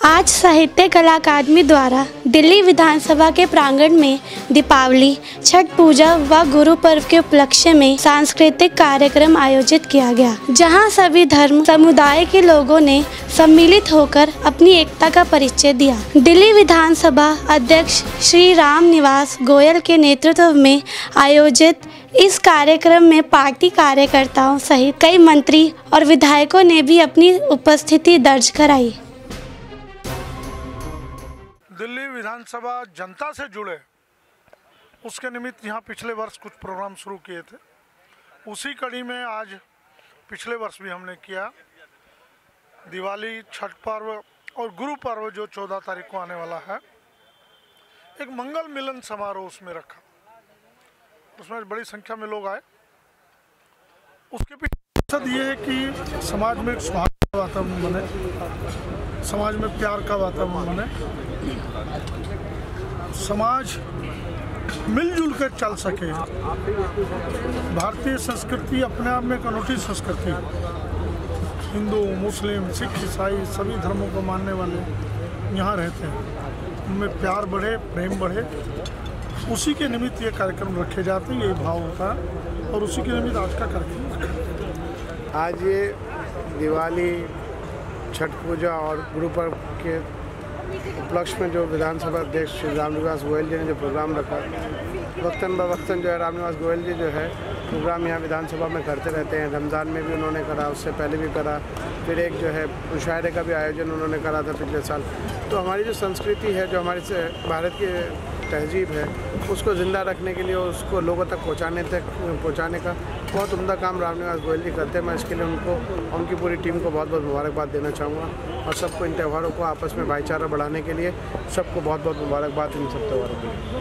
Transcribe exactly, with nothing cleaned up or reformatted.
आज साहित्य कला अकादमी द्वारा दिल्ली विधानसभा के प्रांगण में दीपावली, छठ पूजा व गुरु पर्व के उपलक्ष्य में सांस्कृतिक कार्यक्रम आयोजित किया गया, जहां सभी धर्म समुदाय के लोगों ने सम्मिलित होकर अपनी एकता का परिचय दिया। दिल्ली विधानसभा अध्यक्ष श्री राम निवास गोयल के नेतृत्व में आयोजित इस कार्यक्रम में पार्टी कार्यकर्ताओं सहित कई मंत्री और विधायकों ने भी अपनी उपस्थिति दर्ज कराई। दिल्ली विधानसभा जनता से जुड़े उसके निमित्त यहाँ पिछले वर्ष कुछ प्रोग्राम शुरू किए थे। उसी कड़ी में आज पिछले वर्ष भी हमने किया। दिवाली, छठ पर्व और गुरु पर्व जो चौदह तारीख को आने वाला है, एक मंगल मिलन समारोह उसमें रखा। उसमें बड़ी संख्या में लोग आए। उसके पीछे मकसद ये है कि समाज में एक सौहार्द का वातावरण बने, समाज में प्यार का वातावरण बने, समाज मिलजुल कर चल सके। भारतीय संस्कृति अपने आप में एक अनूठी संस्कृति है। हिंदू, मुस्लिम, सिख, ईसाई सभी धर्मों को मानने वाले यहाँ रहते हैं। उनमें प्यार बढ़े, प्रेम बढ़े, उसी के निमित्त ये कार्यक्रम रखे जाते हैं। यही भाव होता है और उसी के निमित्त आज का कार्यक्रम रखा। आज ये दिवाली, छठ पूजा और गुरु पर्व के उपलक्ष्य में जो विधानसभा अध्यक्ष श्री रामनिवास गोयल जी ने जो प्रोग्राम रखा, वक्तन ब वक्तन जो है रामनिवास गोयल जी जो है प्रोग्राम यहाँ विधानसभा में करते रहते हैं। रमज़ान में भी उन्होंने करा, उससे पहले भी करा, फिर एक जो है मुशायरे का भी आयोजन उन्होंने करा था पिछले साल। तो हमारी जो संस्कृति है, जो हमारी भारत की तहजीब है, उसको ज़िंदा रखने के लिए, उसको लोगों तक पहुँचाने तक पहुँचाने का बहुत उम्दा काम रामनिवास गोयल जी करते हैं। मैं इसके लिए उनको, उनकी पूरी टीम को बहुत बहुत मुबारकबाद देना चाहूँगा और सबको इन त्यौहारों को आपस में भाईचारा बढ़ाने के लिए सबको बहुत बहुत मुबारकबाद इन सब त्यौहारों के लिए।